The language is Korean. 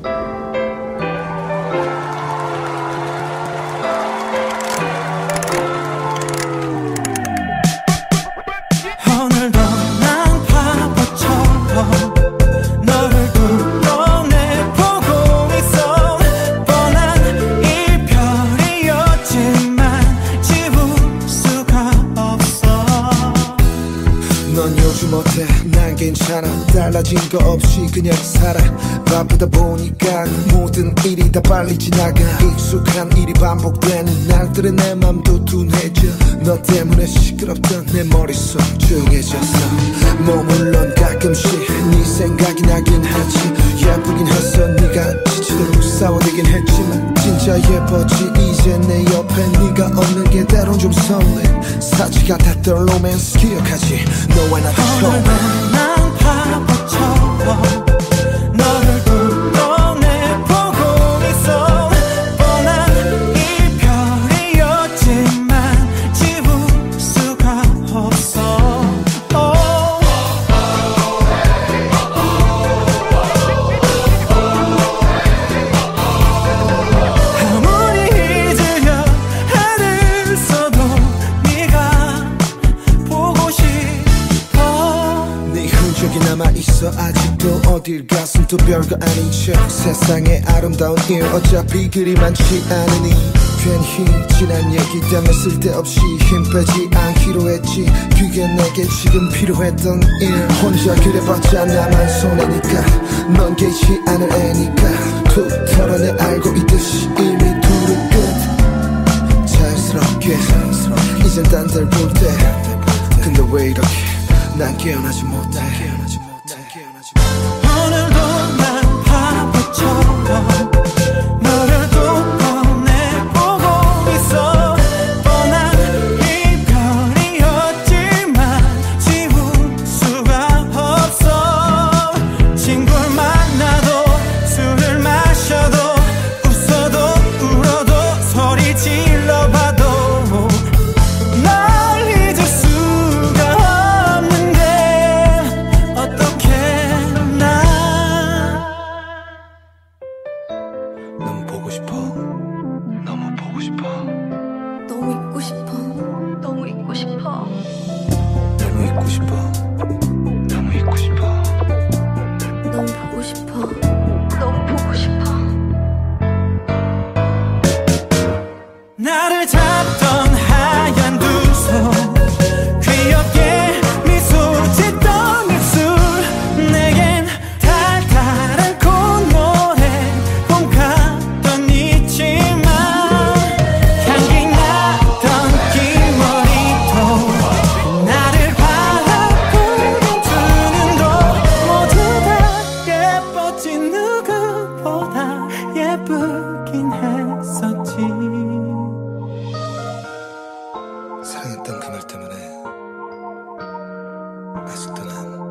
오늘도 난 바보처럼 너를 뚫어내보고 있어. 뻔한 이별이었지만 지울 수가 없어. 넌 요즘 어때? 난 괜찮아. 달라진 거 없이 그냥 살아. 바쁘다 보니까 모든 일이 다 빨리 지나가. 익숙한 일이 반복되는 날들에 내 맘도 둔해져. 너 때문에 시끄럽던 내 머릿속 조용해졌어. 뭐 물론 가끔씩 네 생각이 나긴 하지. 예쁘긴 했어. 네가 지치도록 싸워대긴 했지만 진짜 예뻤지. 이제 내 옆에 네가 없는 게 때론 좀 설레. 사치 같았던 로맨스 기억하지. 너와 나 처음. 난 바보처럼 너를 뚫어내보고 있어. 뻔한 이별이었지만 지울 수가 없어. 아무리 잊으려 애를 써도 네가 보고 싶어. 네 흔적이 남아있어. 아직도 어딜 갔음 또 별거 아닌 척. 세상에 아름다운 일 어차피 그리 많지 않으니 괜히 지난 얘기 때문에 쓸데없이 힘 빼지 않기로 했지. 그게 내게 지금 필요했던 일. 혼자 그래봤자 나만 손해니까 넌 개의치 않을 애니까 툭 털어내. 알고 있듯이 이미 둘은 끝. 자연스럽게 이젠 딴 데를 볼 때. 근데 왜 이렇게 난 깨어나지 못해. 오늘도 난 바보처럼 너를 뚫어내보고 있어. 뻔한 이별이었지만 지울 수가 없어. 친구를 만나도 술을 마셔도 웃어도 울어도 소리 질러봐도 널 잊을 수가 없는데 어떻게 나. 너무 보고 싶어. 너무 보고 싶어. 너무 있고 싶어. 너무 있고 싶어. 너무 있고 싶어. 너무 있고 싶어. 너무 보고 싶어. 너무 보고 싶어. 나를 잡던 하얀 두 손 귀엽게 미소 짓던 입술. 내겐 달달한 콧노래 봄 같던 있지만 향기 나던 긴 머리도 나를 바라보는 두 눈도 모두 다 예뻤지. 누구보다 예쁘긴 했었지. 사랑했던 그 말 때문에 아직도 난